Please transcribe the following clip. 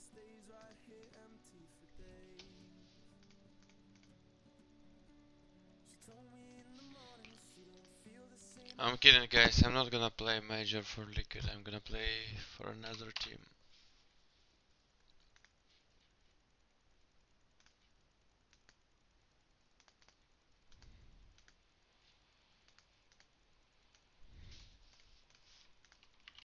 I'm kidding, guys. I'm not gonna play major for Liquid. I'm gonna play for another team.